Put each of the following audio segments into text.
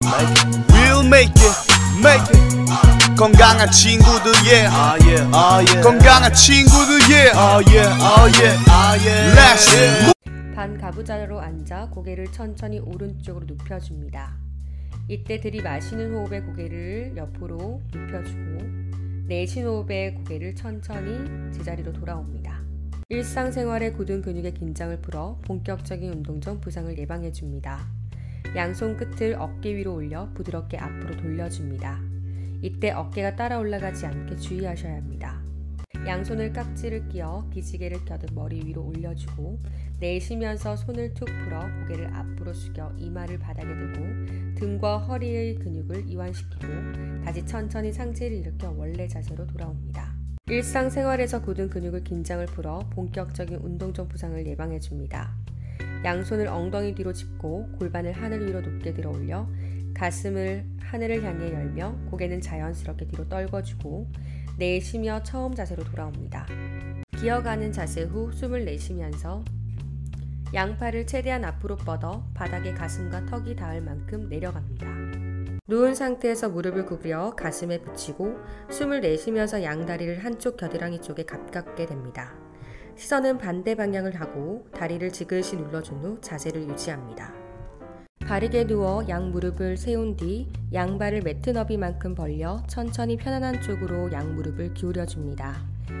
We'll make it 건강한 친구들 건강한 친구들 Let's move. 반가부자로 앉아 고개를 천천히 오른쪽으로 눕혀줍니다. 이때 들이마시는 호흡에 고개를 옆으로 눕혀주고 내쉬는 호흡에 고개를 천천히 제자리로 돌아옵니다. 일상생활의 굳은 근육의 긴장을 풀어 본격적인 운동 전 부상을 예방해줍니다. 양손 끝을 어깨 위로 올려 부드럽게 앞으로 돌려줍니다. 이때 어깨가 따라 올라가지 않게 주의하셔야 합니다. 양손을 깍지를 끼어 기지개를 켜듯 머리 위로 올려주고 내쉬면서 손을 툭 풀어 고개를 앞으로 숙여 이마를 바닥에 대고 등과 허리의 근육을 이완시키고 다시 천천히 상체를 일으켜 원래 자세로 돌아옵니다. 일상생활에서 굳은 근육을 긴장을 풀어 본격적인 운동 전 부상을 예방해줍니다. 양손을 엉덩이 뒤로 짚고 골반을 하늘 위로 높게 들어 올려 가슴을 하늘을 향해 열며 고개는 자연스럽게 뒤로 떨궈주고 내쉬며 처음 자세로 돌아옵니다. 기어가는 자세 후 숨을 내쉬면서 양팔을 최대한 앞으로 뻗어 바닥에 가슴과 턱이 닿을 만큼 내려갑니다. 누운 상태에서 무릎을 구부려 가슴에 붙이고 숨을 내쉬면서 양다리를 한쪽 겨드랑이 쪽에 가깝게 댑니다. 시선은 반대 방향을 하고 다리를 지그시 눌러준 후 자세를 유지합니다. 바르게 누워 양 무릎을 세운 뒤 양발을 매트 너비만큼 벌려 천천히 편안한 쪽으로 양 무릎을 기울여줍니다.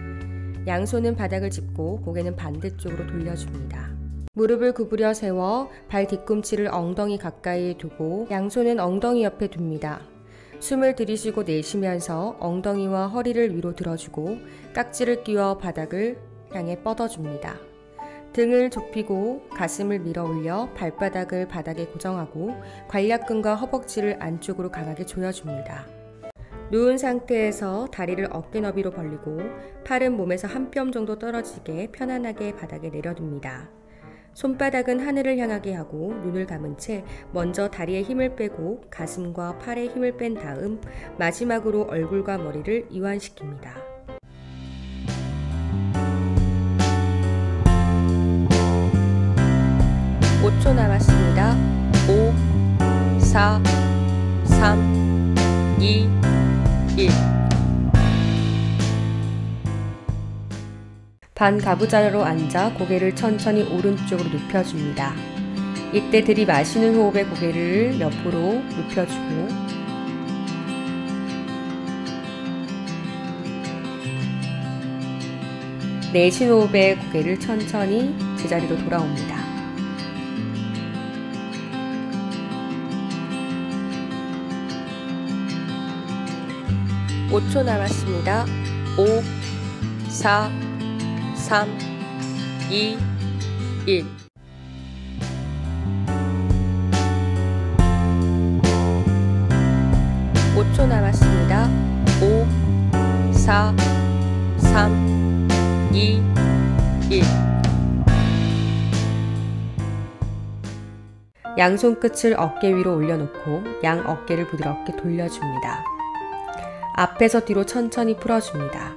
양손은 바닥을 짚고 고개는 반대쪽으로 돌려줍니다. 무릎을 구부려 세워 발 뒤꿈치를 엉덩이 가까이 두고 양손은 엉덩이 옆에 둡니다. 숨을 들이쉬고 내쉬면서 엉덩이와 허리를 위로 들어주고 깍지를 끼워 바닥을 향해 뻗어줍니다. 등을 좁히고 가슴을 밀어 올려 발바닥을 바닥에 고정하고 관략근과 허벅지를 안쪽으로 강하게 조여줍니다. 누운 상태에서 다리를 어깨 너비로 벌리고 팔은 몸에서 한 뼘 정도 떨어지게 편안하게 바닥에 내려둡니다. 손바닥은 하늘을 향하게 하고 눈을 감은 채 먼저 다리에 힘을 빼고 가슴과 팔에 힘을 뺀 다음 마지막으로 얼굴과 머리를 이완시킵니다. 5초 남았습니다. 5, 4, 3, 2, 1. 반가부자로 앉아 고개를 천천히 오른쪽으로 눕혀줍니다. 이때 들이마시는 호흡에 고개를 옆으로 눕혀주고 내쉬는 호흡에 고개를 천천히 제자리로 돌아옵니다. 5초 남았습니다. 5, 4, 3, 2, 1. (5초) 남았습니다. 5, 4, 3, 2, 1. 양손 끝을 어깨 위로 올려놓고 양 어깨를 부드럽게 돌려줍니다. 앞에서 뒤로 천천히 풀어줍니다.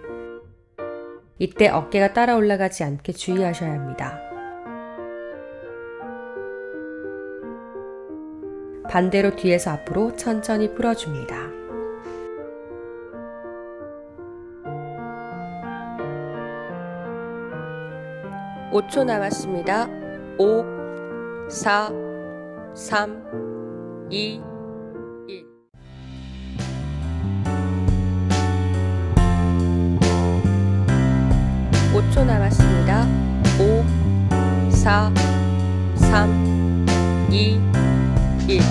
이때 어깨가 따라 올라가지 않게 주의하셔야 합니다. 반대로 뒤에서 앞으로 천천히 풀어줍니다. (5초) 남았습니다. 5, 4, 3, 2, 1. (5초) 남았습니다. 5, 4, 3, 2, 1.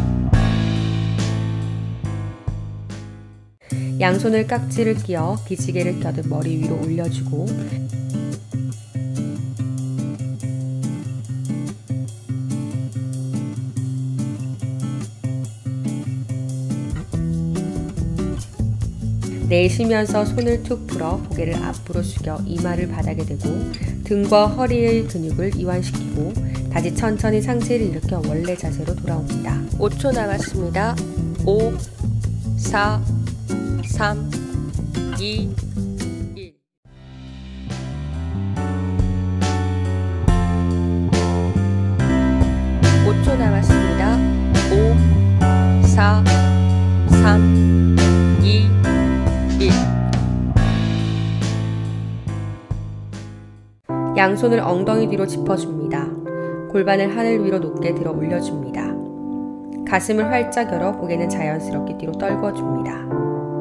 양손을 깍지를 끼어 기지개를 켜듯 머리 위로 올려주고 내쉬면서 손을 툭 풀어 고개를 앞으로 숙여 이마를 바닥에 대고 등과 허리의 근육을 이완시키고 다시 천천히 상체를 일으켜 원래 자세로 돌아옵니다. 5초 남았습니다. 5, 4, 3, 2, 1. (5초) 남았습니다. 5, 3, 2, 1. 양손을 엉덩이 뒤로 짚어줍니다. 골반을 하늘 위로 높게 들어 올려줍니다. 가슴을 활짝 열어 고개는 자연스럽게 뒤로 떨궈줍니다.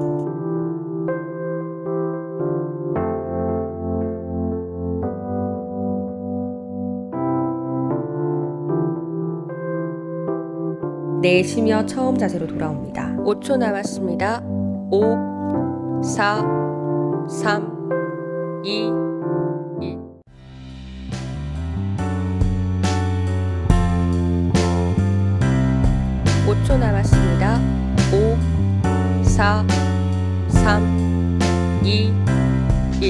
내쉬며 처음 자세로 돌아옵니다. 5초 남았습니다. 5, 4, 3, 2, 1. 초 남았습니다. 5, 4, 3, 2, 1.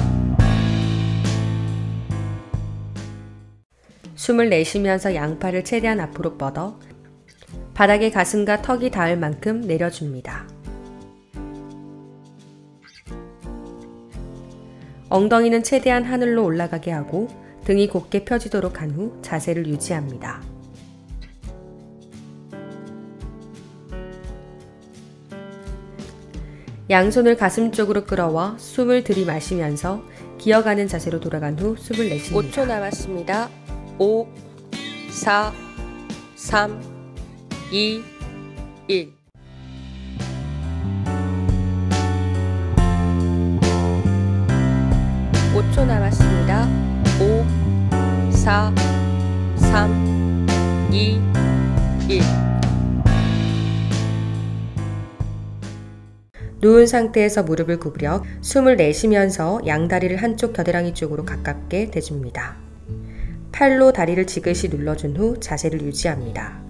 숨을 내쉬면서 양팔을 최대한 앞으로 뻗어 바닥에 가슴과 턱이 닿을 만큼 내려줍니다. 엉덩이는 최대한 하늘로 올라가게 하고 등이 곧게 펴지도록 한 후 자세를 유지합니다. 양손을 가슴 쪽으로 끌어와 숨을 들이마시면서 기어가는 자세로 돌아간 후 숨을 내쉽니다. 5초 남았습니다. 5, 4, 3, 2, 1. 초 남았습니다. 5, 4, 3, 2, 1. 누운 상태에서 무릎을 구부려 숨을 내쉬면서 양다리를 한쪽 겨드랑이 쪽으로 가깝게 대줍니다. 팔로 다리를 지그시 눌러준 후 자세를 유지합니다.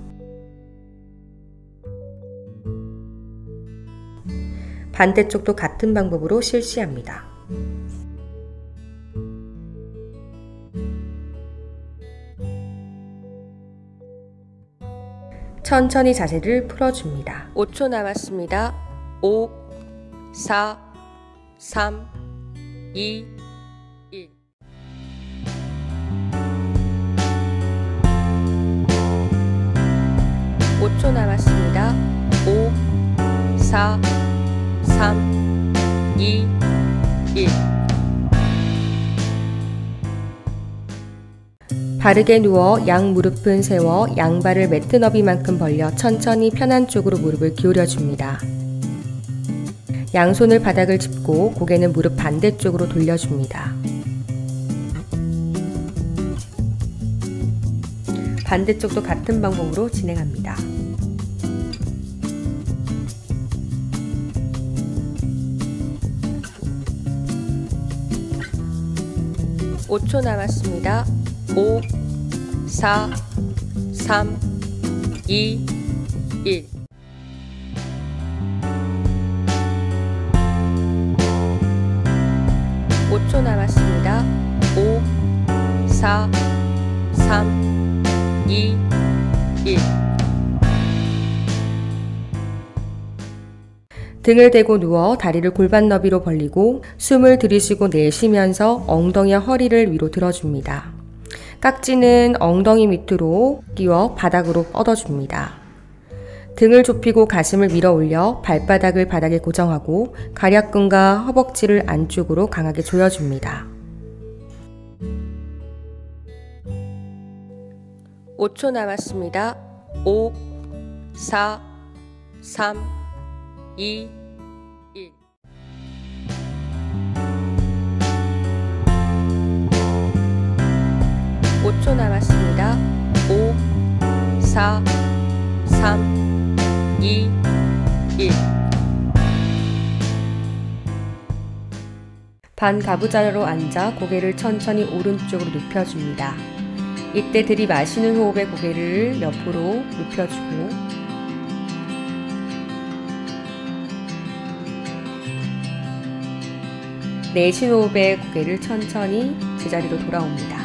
반대쪽도 같은 방법으로 실시합니다. 천천히 자세를 풀어줍니다. 5초 남았습니다. 5, 4, 3, 2, 1. 초 남았습니다. 5, 4, 3, 2, 1. 바르게 누워 양 무릎은 세워 양발을 매트 너비만큼 벌려 천천히 편한 쪽으로 무릎을 기울여 줍니다. 양손을 바닥을 짚고 고개는 무릎 반대쪽으로 돌려줍니다. 반대쪽도 같은 방법으로 진행합니다. 초 남았습니다. 5, 4, 3, 2, 1. 초 남았습니다. 5, 4, 3, 2, 1. 등을 대고 누워 다리를 골반 너비로 벌리고 숨을 들이쉬고 내쉬면서 엉덩이와 허리를 위로 들어줍니다. 깍지는 엉덩이 밑으로 끼워 바닥으로 뻗어줍니다. 등을 좁히고 가슴을 밀어 올려 발바닥을 바닥에 고정하고 가략근과 허벅지를 안쪽으로 강하게 조여줍니다. 5초 남았습니다. 5, 4, 3, 2, 1. 초 남았습니다. 5, 4, 3, 2, 1. 반가부자로 앉아 고개를 천천히 오른쪽으로 눕혀줍니다. 이때 들이마시는 호흡에 고개를 옆으로 눕혀주고 내쉬는 호흡에 고개를 천천히 제자리로 돌아옵니다.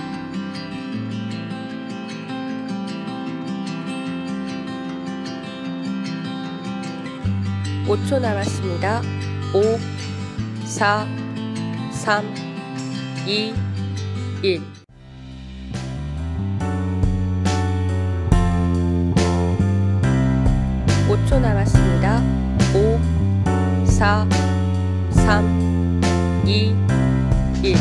5초 남았습니다. 5, 4, 3, 2, 1. 초 남았습니다. 4, 3, 2, 1.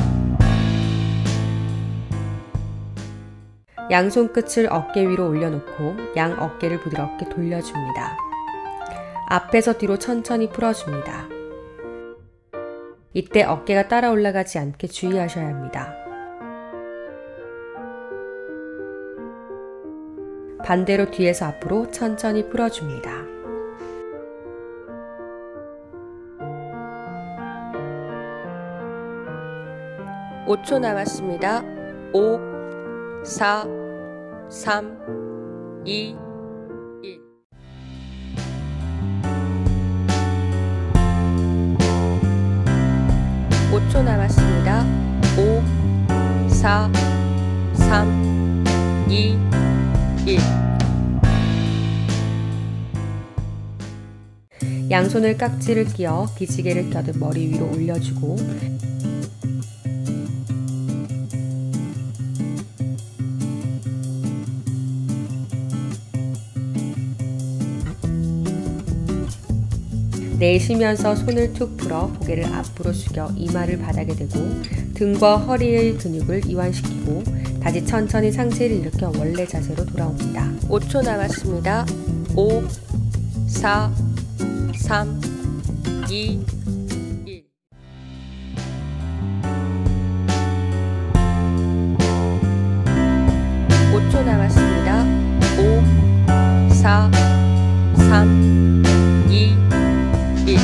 양손 끝을 어깨 위로 올려놓고 양 어깨를 부드럽게 돌려줍니다. 앞에서 뒤로 천천히 풀어줍니다. 이때 어깨가 따라 올라가지 않게 주의하셔야 합니다. 반대로 뒤에서 앞으로 천천히 풀어줍니다. (5초) 남았습니다. 5, 4, 3, 2, 1. (5초) 남았습니다. 5, 4, 3, 2, 1. 양손을 깍지를 끼워 기지개를 껴듯 머리 위로 올려주고 내쉬면서 손을 툭 풀어 고개를 앞으로 숙여 이마를 바닥에 대고 등과 허리의 근육을 이완시키고 다시 천천히 상체를 일으켜 원래 자세로 돌아옵니다. 5초 남았습니다. 5, 4, 3, 2, 1. (5초) 남았습니다. 5, 4, 3, 2, 1.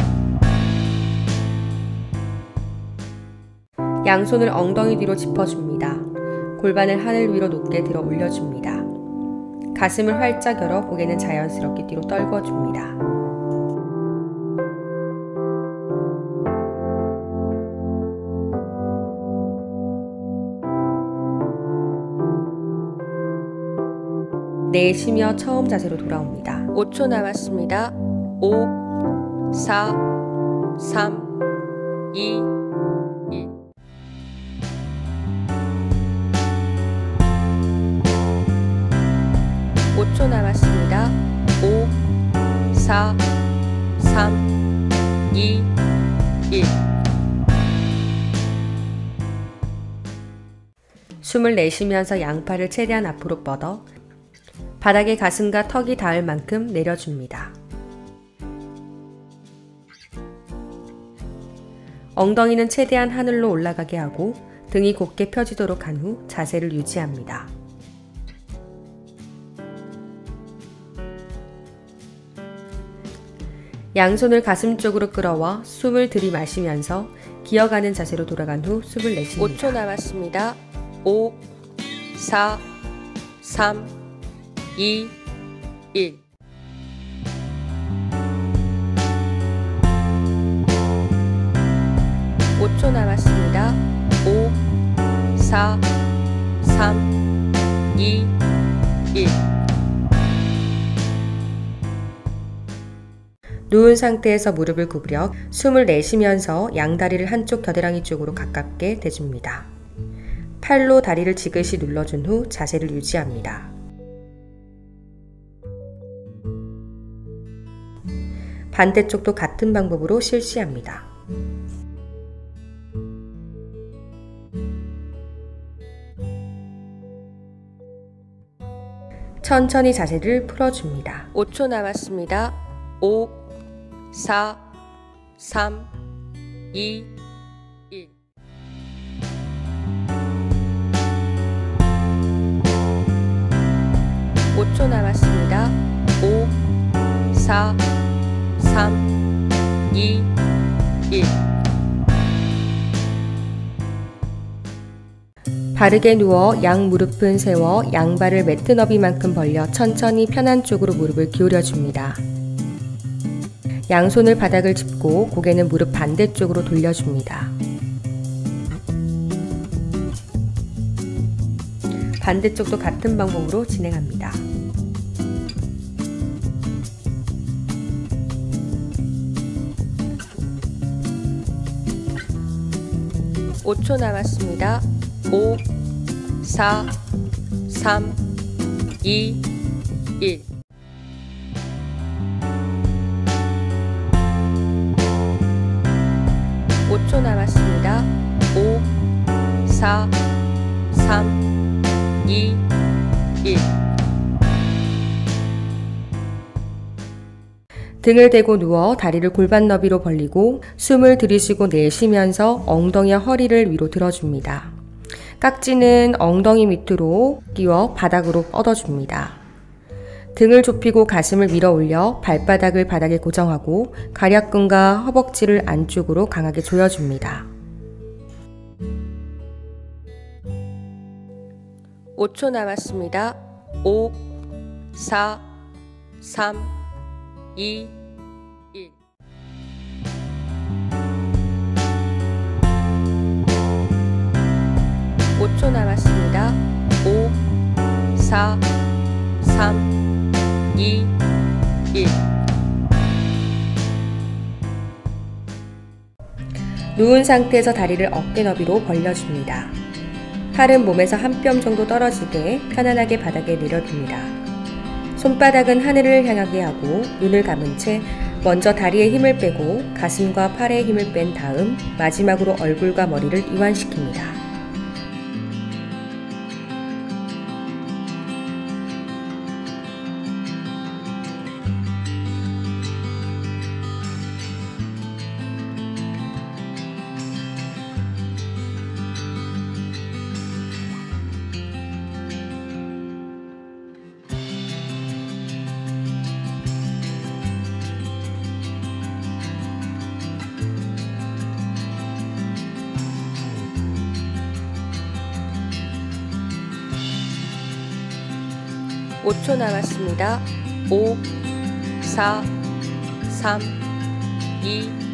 양손을 엉덩이 뒤로 짚어줍니다. 골반을 하늘 위로 높게 들어 올려줍니다. 가슴을 활짝 열어 고개는 자연스럽게 뒤로 떨궈줍니다. 내쉬며 처음 자세로 돌아옵니다. 5초 남았습니다. 5, 4, 3, 2, 1. (5초) 남았습니다. 5, 4, 3, 2, 1. 숨을 내쉬면서 양팔을 최대한 앞으로 뻗어 바닥에 가슴과 턱이 닿을 만큼 내려줍니다. 엉덩이는 최대한 하늘로 올라가게 하고 등이 곧게 펴지도록 한 후 자세를 유지합니다. 양손을 가슴 쪽으로 끌어와 숨을 들이마시면서 기어가는 자세로 돌아간 후 숨을 내쉽니다. 5초 남았습니다. 5, 4, 3, 2, 1. (5초) 남았습니다. 5, 4, 3, 2, 1. 누운 상태에서 무릎을 구부려 숨을 내쉬면서 양다리를 한쪽 겨드랑이 쪽으로 가깝게 대줍니다. 팔로 다리를 지그시 눌러준 후 자세를 유지합니다. 반대쪽도 같은 방법으로 실시합니다. 천천히 자세를 풀어줍니다. 5초 남았습니다. 5, 4, 3, 2, 1. (5초) 남았습니다. 5, 4, 3, 2, 1. 바르게 누워 양 무릎은 세워 양발을 매트 너비만큼 벌려 천천히 편한 쪽으로 무릎을 기울여줍니다. 양손을 바닥을 짚고 고개는 무릎 반대쪽으로 돌려줍니다. 반대쪽도 같은 방법으로 진행합니다. (5초) 남았습니다. 5, 4, 3, 2, 1. 4, 3, 2, 1. 등을 대고 누워 다리를 골반 너비로 벌리고 숨을 들이쉬고 내쉬면서 엉덩이와 허리를 위로 들어줍니다. 깍지는 엉덩이 밑으로 끼워 바닥으로 뻗어줍니다. 등을 좁히고 가슴을 밀어 올려 발바닥을 바닥에 고정하고 가략근과 허벅지를 안쪽으로 강하게 조여줍니다. 5초 남았습니다. 5, 4, 3, 2, 1. (5초) 남았습니다. 5, 4, 3, 2, 1. 누운 상태에서 다리를 어깨 너비로 벌려줍니다. 팔은 몸에서 한 뼘 정도 떨어지게 편안하게 바닥에 내려둡니다. 손바닥은 하늘을 향하게 하고 눈을 감은 채 먼저 다리에 힘을 빼고 가슴과 팔에 힘을 뺀 다음 마지막으로 얼굴과 머리를 이완시킵니다. (5초) 남았습니다. 5, 4, 3, 2,